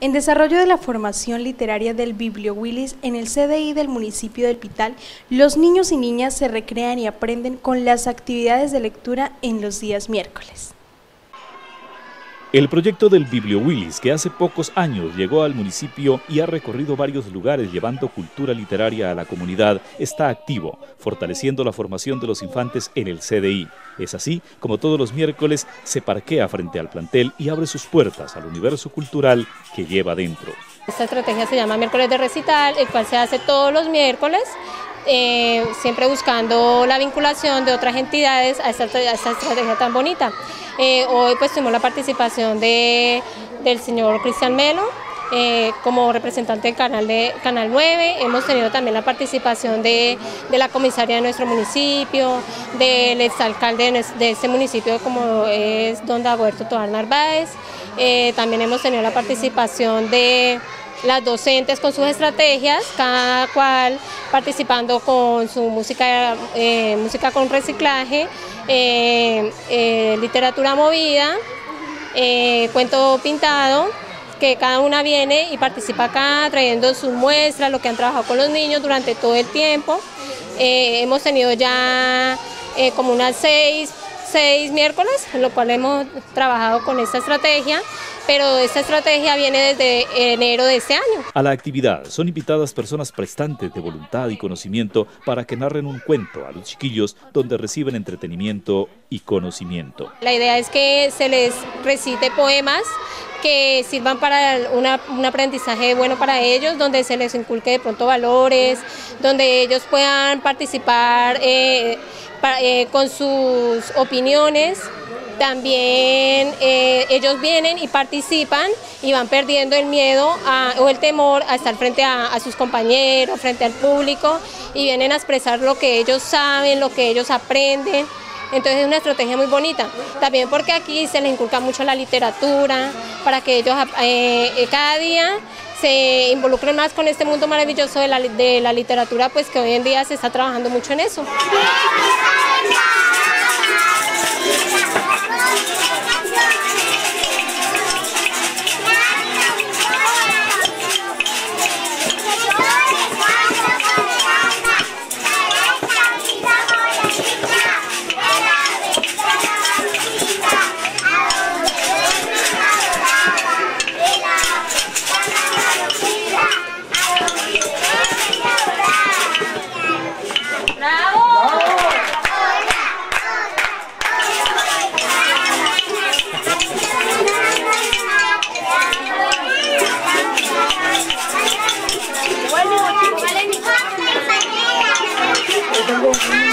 En desarrollo de la formación literaria del Biblio Willis en el CDI del municipio del Pital, los niños y niñas se recrean y aprenden con las actividades de lectura en los días miércoles. El proyecto del Biblio Willis, que hace pocos años llegó al municipio y ha recorrido varios lugares llevando cultura literaria a la comunidad, está activo, fortaleciendo la formación de los infantes en el CDI. Es así como todos los miércoles se parquea frente al plantel y abre sus puertas al universo cultural que lleva dentro. Esta estrategia se llama Miércoles de Recital, el cual se hace todos los miércoles, siempre buscando la vinculación de otras entidades a esta estrategia tan bonita. Hoy pues tuvimos la participación del señor Cristian Melo como representante del Canal 9, hemos tenido también la participación de la comisaria de nuestro municipio, del exalcalde de este municipio como es don Dagoberto Tovar Narváez, también hemos tenido la participación de las docentes con sus estrategias, cada cual participando con su música, música con reciclaje, literatura movida, cuento pintado, que cada una viene y participa acá trayendo sus muestras, lo que han trabajado con los niños durante todo el tiempo. Hemos tenido ya como unas seis miércoles, en lo cual hemos trabajado con esta estrategia, pero esta estrategia viene desde enero de este año. A la actividad son invitadas personas prestantes de voluntad y conocimiento para que narren un cuento a los chiquillos donde reciben entretenimiento y conocimiento. La idea es que se les recite poemas que sirvan para un aprendizaje bueno para ellos, donde se les inculque de pronto valores, donde ellos puedan participar con sus opiniones. También ellos vienen y participan y van perdiendo el miedo o el temor a estar frente a sus compañeros, frente al público, y vienen a expresar lo que ellos saben, lo que ellos aprenden. Entonces es una estrategia muy bonita, también porque aquí se les inculca mucho la literatura, para que ellos cada día se involucren más con este mundo maravilloso de la literatura, pues que hoy en día se está trabajando mucho en eso. Tengo